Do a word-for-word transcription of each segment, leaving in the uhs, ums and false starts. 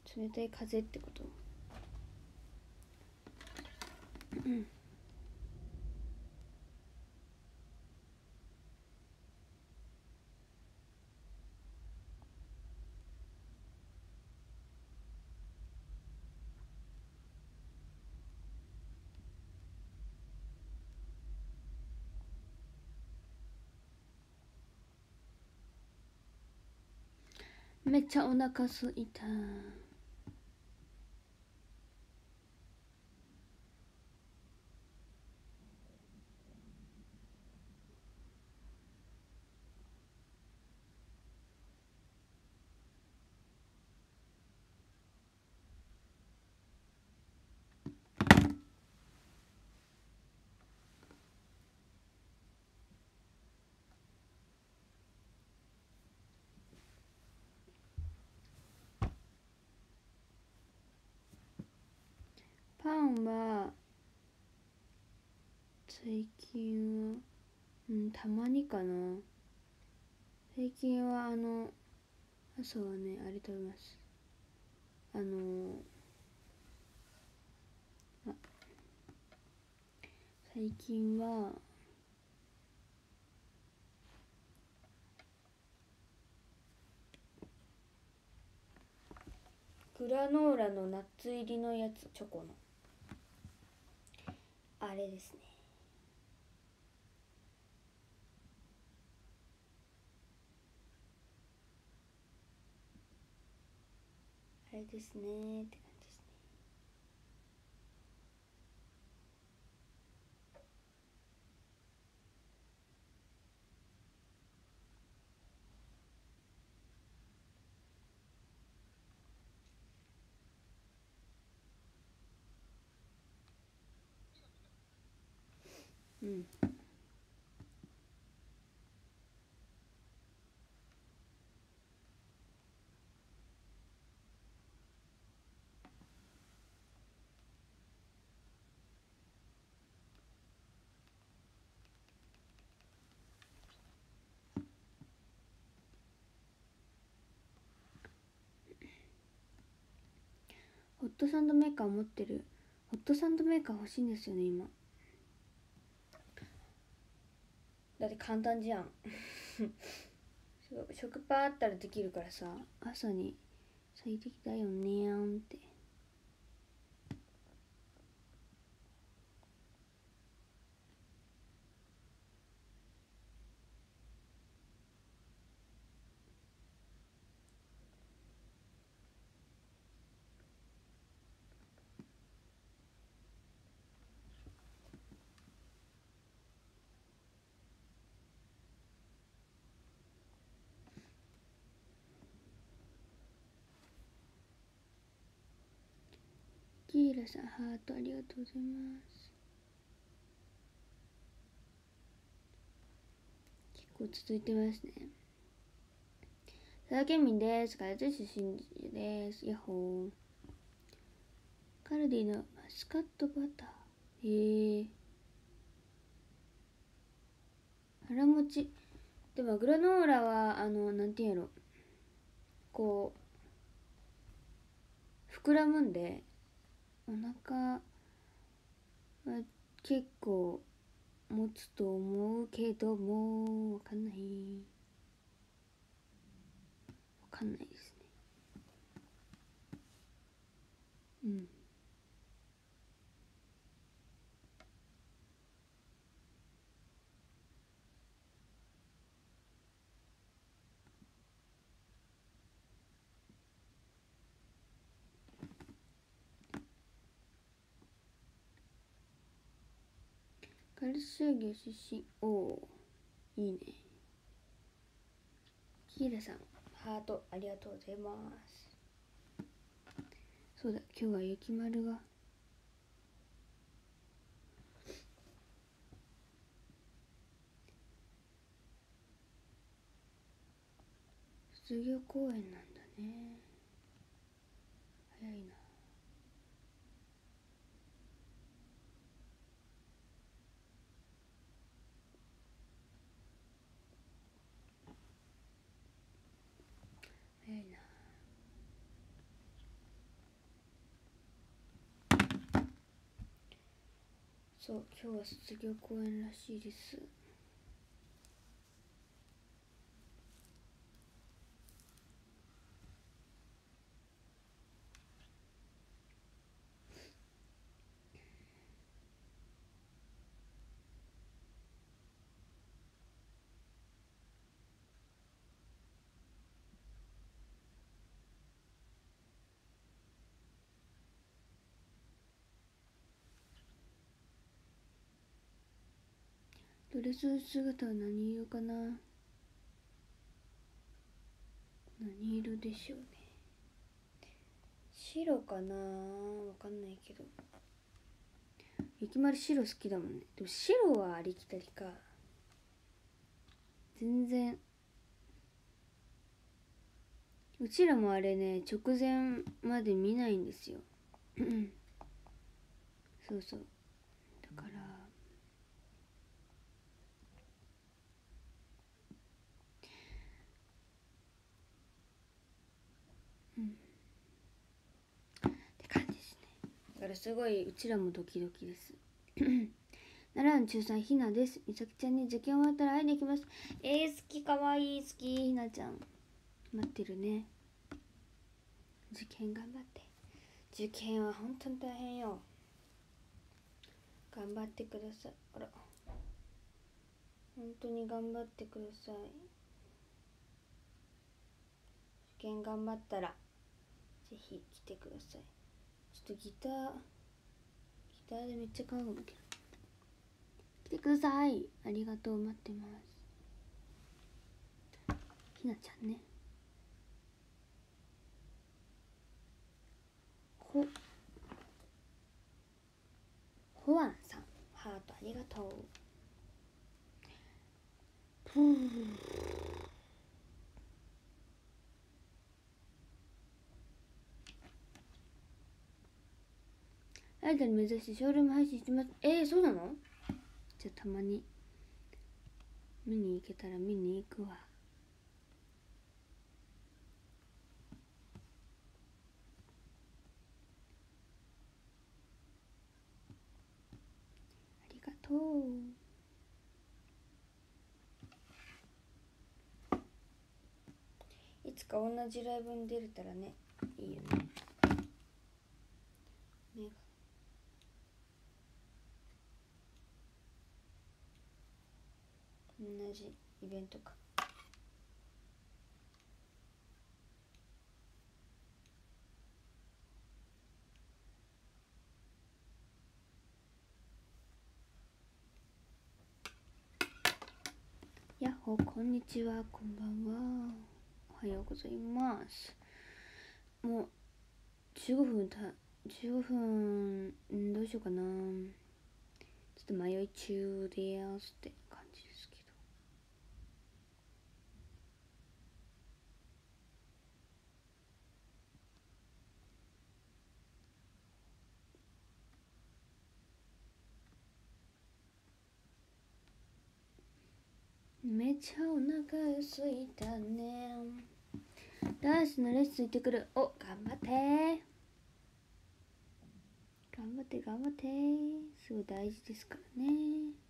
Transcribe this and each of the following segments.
冷たい風ってこと。うんめっちゃお腹すいた。パンは最近はうんたまにかな。最近はあの朝はねあれ食べます。あのあ最近はグラノーラのナッツ入りのやつ、チョコのあれですね。あれですねって感じですね。うん。ホットサンドメーカー持ってる。ホットサンドメーカー欲しいんですよね今。だって簡単じゃん食パンあったらできるからさ、朝に最適だよねーんって。キーラさんハートありがとうございます。結構続いてますね。佐賀県民です。唐津市出身です。ヤッホー。カルディのマスカットバター。へえ。腹持ち。でもグラノーラはあのなんていうんやろ、こう膨らむんでお腹は結構持つと思うけどもわかんないわかんないですね。うん。カルシウギ出身。おおいいね。キーラさんハートありがとうございます。そうだ、今日は雪丸が卒業公演なんだね。早いな。早いな。 そう、今日は卒業公演らしいです。ドレス姿は何色かな。何色でしょうね。白かな、わかんないけど。ゆきまる白好きだもんね。でも白はありきたりか。全然。うちらもあれね、直前まで見ないんですよ。そうそう。だから。うん。って感じですね。だからすごいうちらもドキドキです。奈良の中さんひなです。みさきちゃんに受験終わったら会いに行きます。えー、好き、かわいい、好き、ひなちゃん。待ってるね。受験頑張って。受験は本当に大変よ。頑張ってください。あら。本当に頑張ってください。受験頑張ったら、ぜひ来てください。ちょっとギター、ギターでめっちゃ買うかもけど。来てください。ありがとう、待ってます。ひなちゃんね。ほ、ほわんさん、ハートありがとう。ふぅ。アイドル目指してショールーム配信してます。えー、そうなの？じゃあたまに見に行けたら見に行くわ。ありがとう。いつか同じライブに出れたらね、いいよね。ね。同じイベントか。やっほー、こんにちは、こんばんは。おはようございます。もうじゅうごふんた、じゅうごふん、んどうしようかな。ちょっと迷い中ですって感じですけど。めちゃお腹がすいたね。ダンスのレッスン行ってくる。お、頑張って頑張って頑張って。すごい大事ですからね。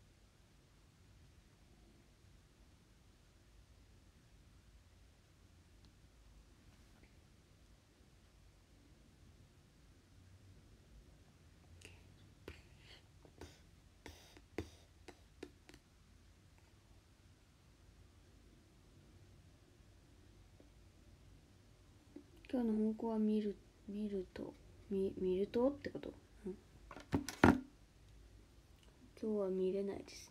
今日の本校は見る見ると見見るとってこと、うん、今日は見れないですね。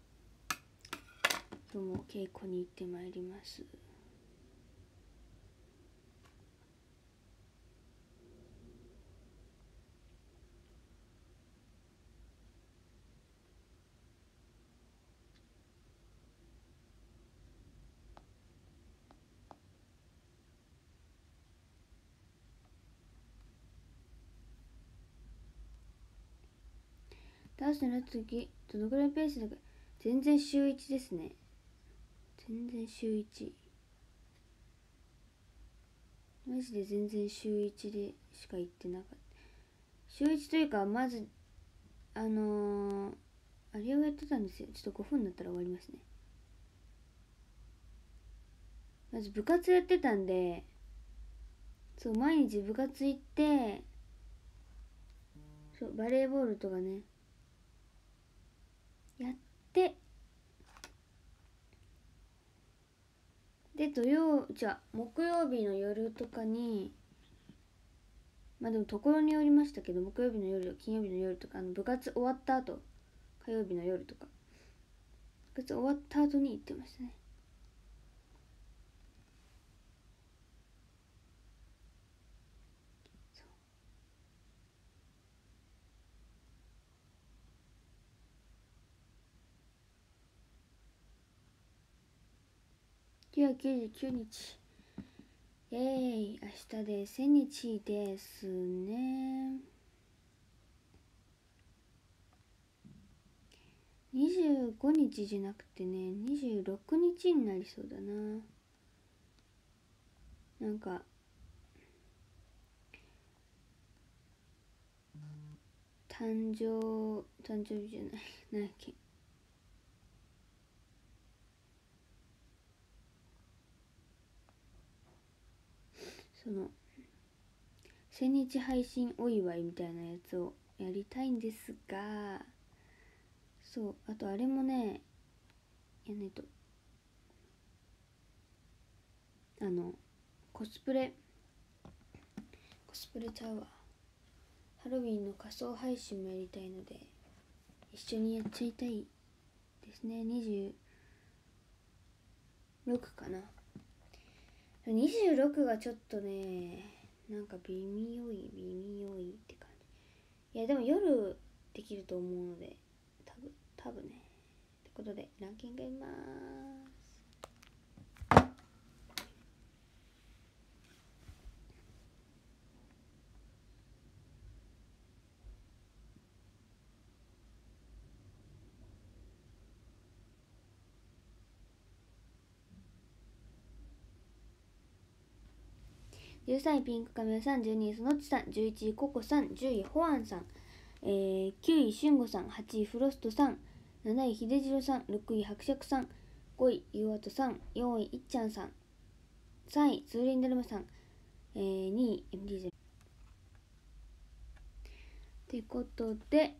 今日も稽古に行ってまいります。ダンスの次どのぐらいペースだか。全然週いちですね。全然週いち。マジで全然週いちでしか行ってなかった。週いちというか、まずあのー、あれをやってたんですよ。ちょっとごふんになったら終わりますね。まず部活やってたんで、そう毎日部活行って、そうバレーボールとかねやって、で土曜じゃあ木曜日の夜とかに、まあでもところによりましたけど、木曜日の夜金曜日の夜とか、あの部活終わった後、火曜日の夜とか部活終わった後に行ってましたね。きゅうひゃくきゅうじゅうきゅうにち、イエーイ、明日でせんにちですね。にじゅうごにちじゃなくてね、にじゅうろくにちになりそうだな。なんか誕生誕生日じゃない何やっけ、その千日配信お祝いみたいなやつをやりたいんですが、そう、あとあれもねやんないと、あのコスプレコスプレちゃうわ、ハロウィンの仮装配信もやりたいので一緒にやっちゃいたいですね。にじゅうろくかな。にじゅうろくがちょっとね、なんか微妙い微妙いって感じ。いやでも夜できると思うので、多分多分ね。ってことでランキングいます。じゅうさんいピンクカメラさん、じゅうにいそのちさん、じゅういちいココさん、じゅういホアンさん、えー、きゅういしゅんごさん、はちいフロストさん、なないひでじろさん、ろくい伯爵さん、ごいゆうあとさん、よんいいっちゃんさん、さんいツーリンダルマさん、えー、にい エムディーゼロ ってことで、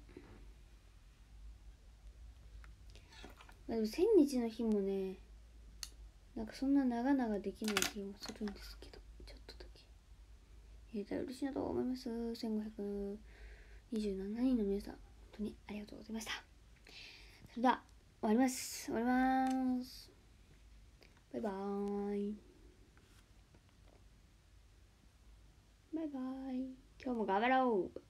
まあ、でもせんにちの日もね、なんかそんな長々できない気もするんですけど、ちょっとだけ入れたら嬉しいなと思います。せんごひゃくにじゅうななにんの皆さん、本当にありがとうございました。それでは終わります。終わります。バイバーイ。バイバイ。今日も頑張ろう。